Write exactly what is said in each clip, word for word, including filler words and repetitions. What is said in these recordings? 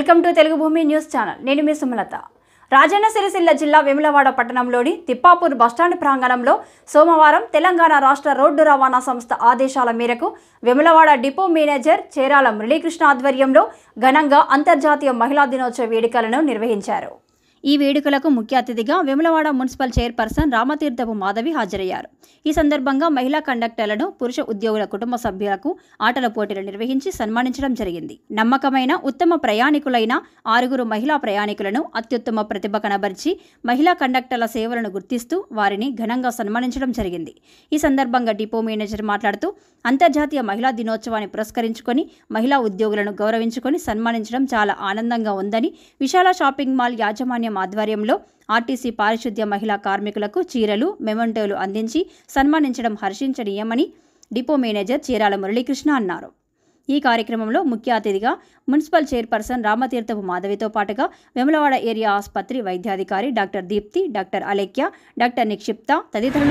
Welcome to Telugu భూమి news channel. నేను మీ సుమలత. రాజన్న సిరిసిల్ల జిల్లా వేములవాడ పట్టణంలోని తిప్పాపూర్ బస్టాండ్ ప్రాంగణంలో సోమవారం తెలంగాణ రాష్ట్ర రోడ్డు రవాణా సంస్థ ఆదేశాల మేరకు వేములవాడ డిపో మేనేజర్ చేరాల మురళీకృష్ణ ఆధ్వర్యంలో ఘనంగా అంతర్జాతీయ మహిళా దినోత్సవ వేడుకలను నిర్వహించారు. ఈ వేడుకలకు ముఖ్య అతిథిగా వేములవాడ మున్సిపల్ చైర్పర్సన్ రామతీర్థపు మాధవి హాజరయ్యారు. ఈ సందర్భంగా మహిళా కండక్టర్లను పురుష ఉద్యోగుల కుటుంబ సభ్యులకు ఆటల పోటీలు నిర్వహించి సన్మానించడం జరిగింది. నమ్మకమైన ఉత్తమ ప్రయాణికులైన ఆరుగురు మహిళా ప్రయాణికులను అత్యుత్తమ ప్రతిభ కనబర్చి మహిళా కండక్టర్ల సేవలను గుర్తిస్తూ వారిని ఘనంగా సన్మానించడం జరిగింది. ఈ సందర్భంగా డిపో మేనేజర్ మాట్లాడుతూ అంతర్జాతీయ మహిళా దినోత్సవాన్ని పురస్కరించుకొని మహిళా ఉద్యోగులను గౌరవించుకొని సన్మానించడం చాలా ఆనందంగా ఉందని, విశాల షాపింగ్ మాల్ యాజమాన్యం ఆధ్వర్యంలో ఆర్టీసీ పారిశుద్ధ్య మహిళా కార్మికులకు చీరలు, మెమంటోలు అందించి సన్మానించడం హర్షించనీయమని డిపో మేనేజర్ చీరాల మురళీకృష్ణ అన్నారు. ఈ కార్యక్రమంలో ముఖ్య అతిథిగా మున్సిపల్ చైర్పర్సన్ రామతీర్థపు మాధవితో పాటుగా వేములవాడ ఏరియా ఆసుపత్రి వైద్యాధికారి doctor Deepthi, doctor Alekhya, doctor Nikshipta తదితరులు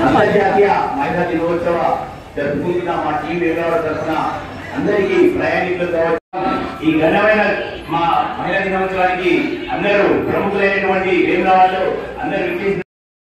ఈ ఘనమైన మా మహిళా దినోత్సవానికి అందరూ ప్రముఖులైనటువంటి వేములవాడలో అందరూ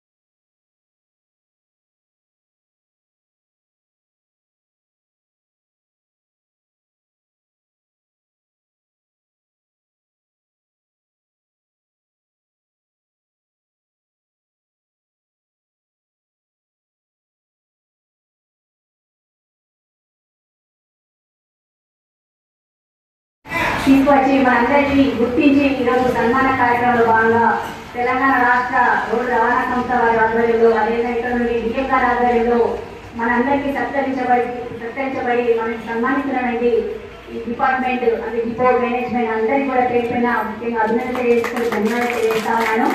తీసుకొచ్చి మనందరినీ గుర్తించి ఈరోజు సన్మాన కార్యక్రమంలో భాగంగా తెలంగాణ రాష్ట్ర రోడ్డు రవాణా సంస్థ వారి ఆధ్వర్యంలో, అదేవిధంగా ఇక్కడ నుండి డిఎం గారి ఆధ్వర్యంలో మనందరికీ సత్కరించబడి సత్కరించబడి మనకి సన్మానించినటువంటి ఈ డిపార్ట్మెంట్ అంటే డిపో మేనేజ్మెంట్ అందరికీ కూడా పేరుపైన ముఖ్యంగా అభినందన తెలియజేసుకుని ధన్యవాదాలు తెలియజేస్తా ఉన్నాను.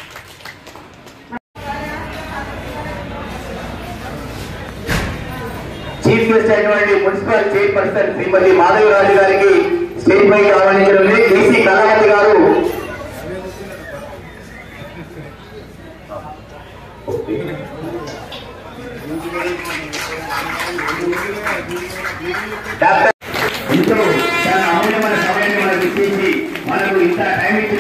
చీఫ్ గెస్ట్ అయినటువంటి మున్సిపల్ చైర్పర్సన్ శ్రీమతి మాధవరాజు గారికి స్టేజ్ పై ఆహ్వానించడం కేసీ కళావతి గారు డాక్టర్ ఎంతో చాలా అమూల్యమైన సమయాన్ని మనకు ఇచ్చేసి మనకు ఇంత టైం